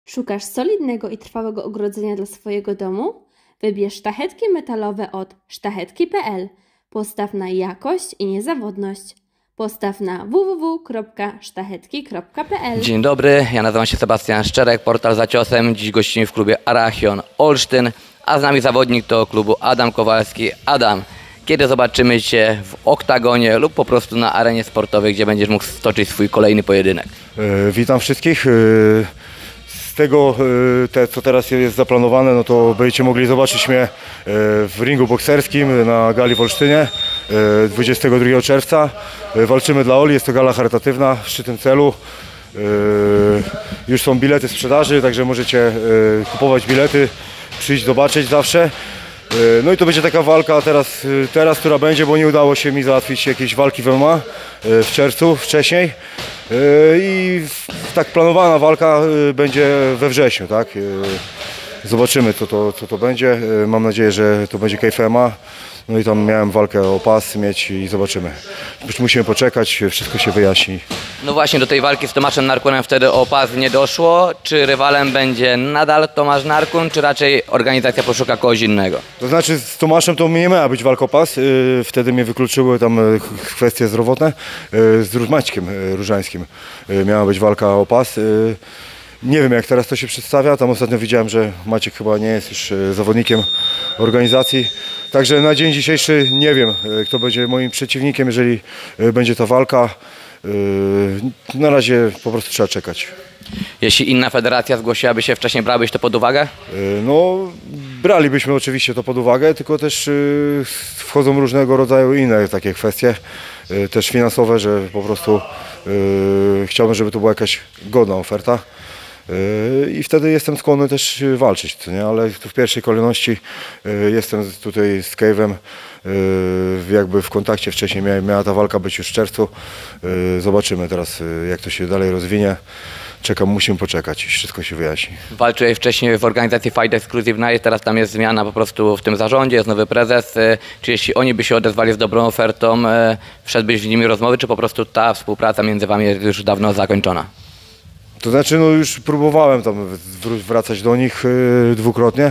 Szukasz solidnego i trwałego ogrodzenia dla swojego domu? Wybierz sztachetki metalowe od sztachetki.pl. Postaw na jakość i niezawodność. Postaw na www.sztachetki.pl. Dzień dobry, ja nazywam się Sebastian Szczerek, portal Za Ciosem. Dziś gościmy w klubie Arachion Olsztyn, a z nami zawodnik to klubu Adam Kowalski. Adam, kiedy zobaczymy Cię w oktagonie lub po prostu na arenie sportowej, gdzie będziesz mógł stoczyć swój kolejny pojedynek? Witam wszystkich. Z tego, co teraz jest zaplanowane, no to będziecie mogli zobaczyć mnie w ringu bokserskim na gali w Olsztynie 22 czerwca. Walczymy dla Oli, jest to gala charytatywna w szczytnym celu. Już są bilety w sprzedaży, także możecie kupować bilety, przyjść zobaczyć zawsze. No i to będzie taka walka teraz, która będzie, bo nie udało się mi załatwić jakiejś walki w MMA w czerwcu wcześniej. I tak planowana walka będzie we wrześniu, tak? Zobaczymy co to będzie. Mam nadzieję, że to będzie KFMA. No i tam miałem walkę o pas mieć i zobaczymy. Musimy poczekać, wszystko się wyjaśni. No właśnie, do tej walki z Tomaszem Narkunem wtedy o pas nie doszło. Czy rywalem będzie nadal Tomasz Narkun, czy raczej organizacja poszuka kogoś innego? To znaczy z Tomaszem to nie miała być walka o pas. Wtedy mnie wykluczyły tam kwestie zdrowotne. Z Maćkiem Różańskim miała być walka o pas. Nie wiem, jak teraz to się przedstawia. Tam ostatnio widziałem, że Maciek chyba nie jest już zawodnikiem organizacji. Także na dzień dzisiejszy nie wiem, kto będzie moim przeciwnikiem, jeżeli będzie ta walka. Na razie po prostu trzeba czekać. Jeśli inna federacja zgłosiłaby się wcześniej, brałbyś to pod uwagę? No, bralibyśmy oczywiście to pod uwagę, tylko też wchodzą różnego rodzaju inne takie kwestie, też finansowe, że po prostu chciałbym, żeby to była jakaś godna oferta. I wtedy jestem skłonny też walczyć, co nie? Ale w pierwszej kolejności jestem tutaj z Cave'em jakby w kontakcie wcześniej, miała ta walka być już w czerwcu. Zobaczymy teraz, jak to się dalej rozwinie. Musimy poczekać i wszystko się wyjaśni. Walczyłeś wcześniej w organizacji Fight Exclusive Night, teraz tam jest zmiana po prostu w tym zarządzie, jest nowy prezes. Czy jeśli oni by się odezwali z dobrą ofertą, wszedłbyś z nimi rozmowy, czy po prostu ta współpraca między wami jest już dawno zakończona? To znaczy, no już próbowałem tam wracać do nich dwukrotnie.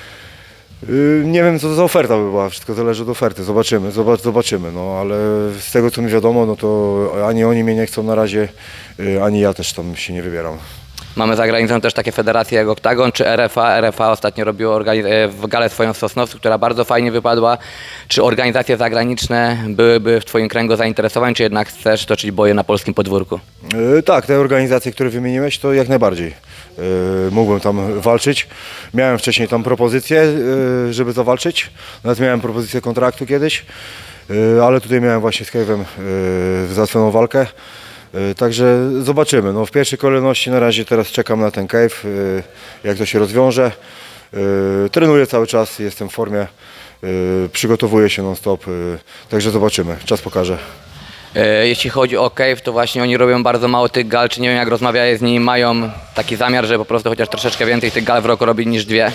Nie wiem, co to za oferta by była, wszystko zależy od oferty, zobaczymy, no ale z tego, co mi wiadomo, no to ani oni mnie nie chcą na razie, ani ja też tam się nie wybieram. Mamy za granicą też takie federacje jak Oktagon czy RFA. RFA ostatnio robiło galę swoją w Sosnowcu, która bardzo fajnie wypadła. Czy organizacje zagraniczne byłyby w Twoim kręgu zainteresowań, czy jednak chcesz toczyć boje na polskim podwórku? Tak, te organizacje, które wymieniłeś, to jak najbardziej. Mógłbym tam walczyć. Miałem wcześniej tam propozycję, żeby zawalczyć. Nawet miałem propozycję kontraktu kiedyś, ale tutaj miałem właśnie z Cave'em załatwioną walkę. Także zobaczymy. No, w pierwszej kolejności na razie teraz czekam na ten Cave, jak to się rozwiąże. Trenuję cały czas, jestem w formie, przygotowuję się non-stop, także zobaczymy, czas pokaże. Jeśli chodzi o Cave, to właśnie oni robią bardzo mało tych gal, czy nie wiem, jak rozmawiałeś z nimi, mają taki zamiar, że po prostu chociaż troszeczkę więcej tych gal w roku robić niż dwie?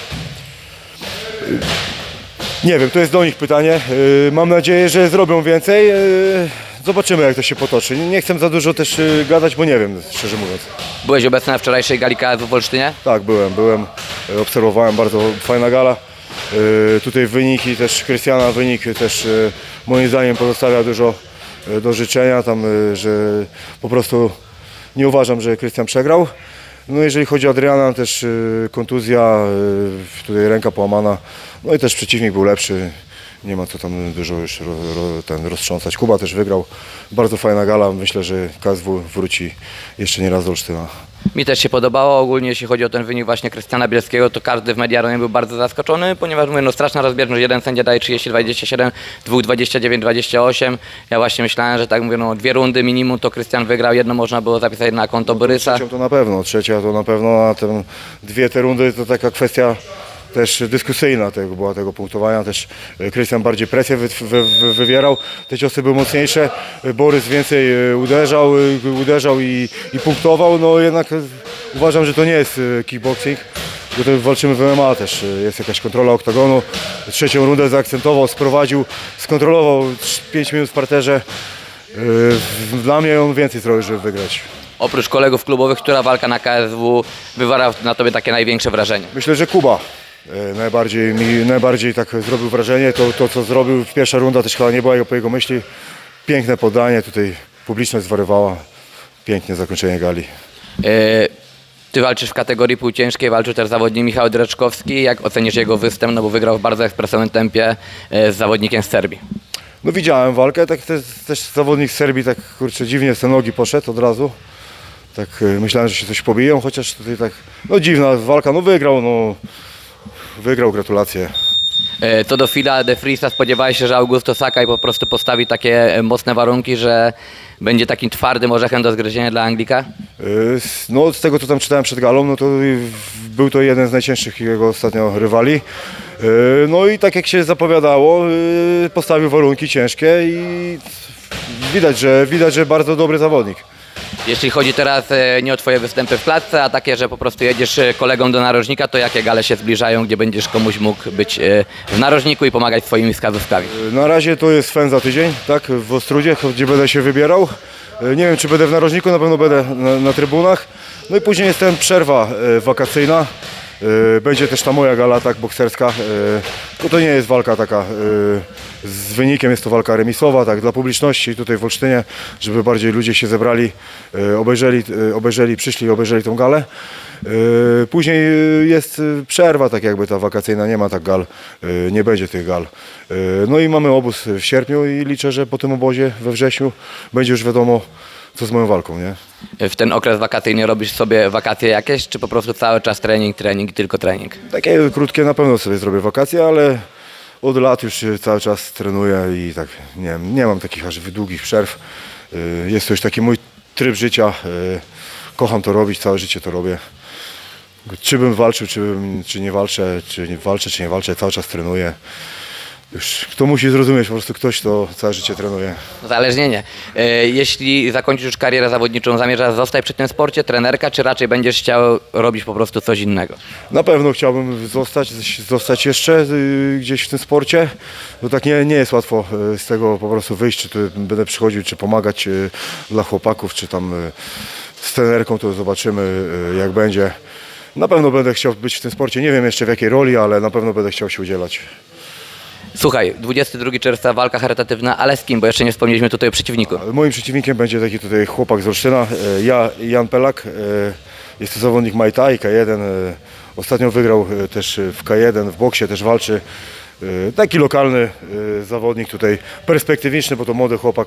Nie wiem, to jest do nich pytanie. Mam nadzieję, że zrobią więcej. Zobaczymy, jak to się potoczy. Nie chcę za dużo też gadać, bo nie wiem, szczerze mówiąc. Byłeś obecny na wczorajszej gali KSW w Olsztynie? Tak, byłem. Obserwowałem, bardzo fajna gala. Tutaj wyniki też, Krystiana wynik też moim zdaniem pozostawia dużo do życzenia. Tam, że po prostu nie uważam, że Krystian przegrał. No jeżeli chodzi o Adriana, też kontuzja, tutaj ręka połamana. No i też przeciwnik był lepszy. Nie ma co tam dużo już roztrząsać. Kuba też wygrał. Bardzo fajna gala. Myślę, że KSW wróci jeszcze nie raz do Olsztyna. Mi też się podobało ogólnie, jeśli chodzi o ten wynik właśnie Krystiana Bielskiego, to każdy w Mediaronie był bardzo zaskoczony, ponieważ mówię, no straszna rozbieżność, jeden sędzia daje 30-27, dwóch 29-28. Ja właśnie myślałem, że tak mówię, no dwie rundy minimum to Krystian wygrał, jedno można było zapisać na konto Borysa. Trzecia to na pewno, a te rundy to taka kwestia też dyskusyjna była tego punktowania, też Krystian bardziej presję wywierał, te ciosy były mocniejsze, Borys więcej uderzał i punktował, no jednak uważam, że to nie jest kickboxing, bo to walczymy w MMA też, jest jakaś kontrola oktagonu, trzecią rundę zaakcentował, sprowadził, skontrolował 5 minut w parterze Dla mnie on więcej zrobił, żeby wygrać. Oprócz kolegów klubowych, która walka na KSW wywarła na tobie takie największe wrażenie? Myślę, że Kuba najbardziej tak zrobił wrażenie. To co zrobił w pierwsza runda też chyba nie była po jego myśli. Piękne podanie, tutaj publiczność zwariowała. Piękne zakończenie gali. Ty walczysz w kategorii półciężkiej, walczył też zawodnik Michał Dreczkowski. Jak ocenisz jego występ? No bo wygrał w bardzo ekspresowym tempie z zawodnikiem z Serbii. No widziałem walkę, tak też zawodnik z Serbii tak kurczę dziwnie z te nogi poszedł od razu. Tak myślałem, że się coś pobiją, chociaż tutaj tak no dziwna walka, no wygrał, gratulacje. Co do Phila de Friesa, spodziewałeś się, że Augusto Sakai po prostu postawi takie mocne warunki, że będzie takim twardym orzechem do zgryzienia dla Anglika? No z tego co tam czytałem przed galą, no to był to jeden z najcięższych jego ostatnio rywali. No i tak jak się zapowiadało, postawił warunki ciężkie i widać, że bardzo dobry zawodnik. Jeśli chodzi teraz nie o twoje występy w klatce, a takie, że po prostu jedziesz kolegą do narożnika, to jakie gale się zbliżają, gdzie będziesz komuś mógł być w narożniku i pomagać swoimi wskazówkami? Na razie to jest Fen za tydzień, tak, w Ostrudzie, gdzie będę się wybierał. Nie wiem, czy będę w narożniku, na pewno będę na trybunach. No i później jest przerwa wakacyjna. Będzie też ta moja gala, tak, bokserska. To nie jest walka taka z wynikiem, jest to walka remisowa, tak, dla publiczności tutaj w Olsztynie, żeby bardziej ludzie się zebrali, obejrzeli tą galę. Później jest przerwa, tak jakby ta wakacyjna, nie ma tak gal, nie będzie tych gal. No i mamy obóz w sierpniu i liczę, że po tym obozie we wrześniu będzie już wiadomo, co z moją walką, nie? W ten okres wakacyjny robisz sobie wakacje jakieś, czy po prostu cały czas trening i tylko trening? Takie krótkie na pewno sobie zrobię wakacje, ale od lat już cały czas trenuję i tak nie mam takich aż długich przerw. Jest to już taki mój tryb życia. Kocham to robić, całe życie to robię. Czy bym walczył, czy nie walczę, czy nie walczę, cały czas trenuję. Już kto musi zrozumieć, po prostu ktoś, kto całe życie trenuje. Uzależnienie. Jeśli zakończysz już karierę zawodniczą, zamierzasz zostać przy tym sporcie, trenerka, czy raczej będziesz chciał robić po prostu coś innego? Na pewno chciałbym zostać jeszcze gdzieś w tym sporcie. No tak nie jest łatwo z tego po prostu wyjść, czy tu będę przychodził, czy pomagać dla chłopaków, czy tam z trenerką, to zobaczymy jak będzie. Na pewno będę chciał być w tym sporcie, nie wiem jeszcze w jakiej roli, ale na pewno będę chciał się udzielać. Słuchaj, 22 czerwca walka charytatywna, ale z kim? Bo jeszcze nie wspomnieliśmy tutaj o przeciwniku. Moim przeciwnikiem będzie taki tutaj chłopak z Olsztyna, Jan Pelak. Jest to zawodnik Muay Thai, K1. Ostatnio wygrał też w K1, w boksie też walczy. Taki lokalny zawodnik tutaj, perspektywiczny, bo to młody chłopak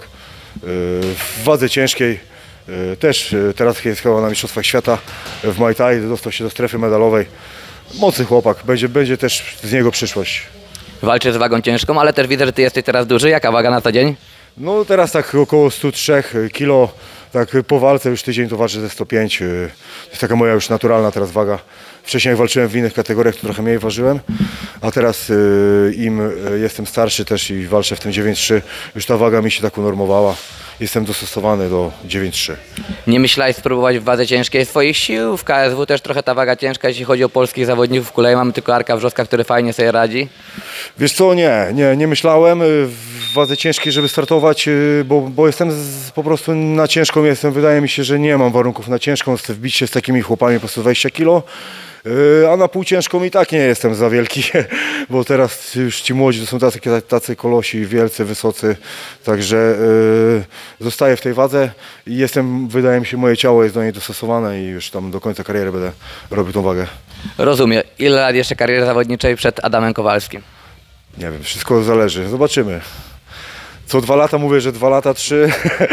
w wadze ciężkiej. Też teraz jest chyba na Mistrzostwach Świata w Muay Thai, dostał się do strefy medalowej. Mocny chłopak, będzie też z niego przyszłość. Walczysz z wagą ciężką, ale też widzę, że ty jesteś teraz duży. Jaka waga na co dzień? No teraz tak około 103 kg, tak po walce już tydzień to walczę ze 105. To jest taka moja już naturalna teraz waga. Wcześniej jak walczyłem w innych kategoriach, to trochę mniej ważyłem, a teraz im jestem starszy też i walczę w tym 9,3, już ta waga mi się tak unormowała. Jestem dostosowany do 9,3. Nie myślałeś spróbować w wadze ciężkiej swoich sił? W KSW też trochę ta waga ciężka, jeśli chodzi o polskich zawodników. W kulei mamy tylko Arka Wrzoska, który fajnie sobie radzi. Wiesz co, nie myślałem w wadze ciężkiej, żeby startować, bo jestem po prostu na ciężką jestem. Wydaje mi się, że nie mam warunków na ciężką, wbić się z takimi chłopami po prostu 20 kg. A na półciężką i tak nie jestem za wielki, bo teraz już ci młodzi to są tacy kolosi, wielcy, wysocy, także zostaję w tej wadze i wydaje mi się, moje ciało jest do niej dostosowane i już tam do końca kariery będę robił tą wagę. Rozumiem. Ile lat jeszcze kariery zawodniczej przed Adamem Kowalskim? Nie wiem, wszystko zależy, zobaczymy. Co 2 lata mówię, że 2 lata, 3.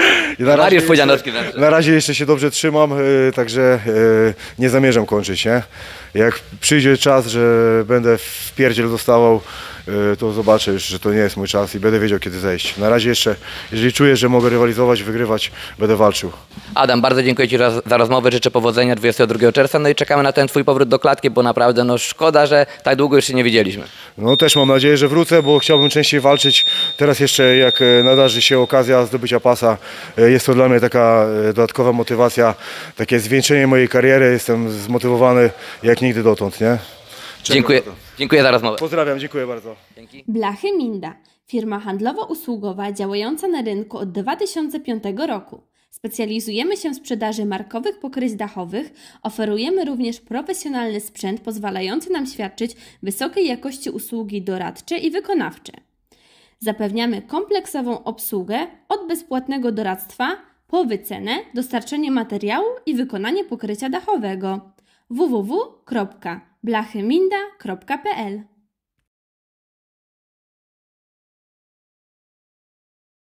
Na razie jeszcze się dobrze trzymam, także nie zamierzam kończyć, nie? Jak przyjdzie czas, że będę w pierdziel dostawał, to zobaczę już, że to nie jest mój czas i będę wiedział, kiedy zejść. Na razie jeszcze, jeżeli czuję, że mogę rywalizować, wygrywać, będę walczył. Adam, bardzo dziękuję Ci za rozmowę, życzę powodzenia 22 czerwca, no i czekamy na ten Twój powrót do klatki, bo naprawdę no szkoda, że tak długo już się nie widzieliśmy. No też mam nadzieję, że wrócę, bo chciałbym częściej walczyć. Teraz jeszcze jak nadarzy się okazja zdobycia pasa, jest to dla mnie taka dodatkowa motywacja, takie zwieńczenie mojej kariery. Jestem zmotywowany jak nigdy dotąd, nie? Dziękuję za rozmowę. Pozdrawiam, dziękuję bardzo. Dzięki. Blachy Minda. Firma handlowo-usługowa działająca na rynku od 2005 roku. Specjalizujemy się w sprzedaży markowych pokryć dachowych, oferujemy również profesjonalny sprzęt pozwalający nam świadczyć wysokiej jakości usługi doradcze i wykonawcze. Zapewniamy kompleksową obsługę od bezpłatnego doradztwa po wycenę, dostarczenie materiału i wykonanie pokrycia dachowego. www.blachyminda.pl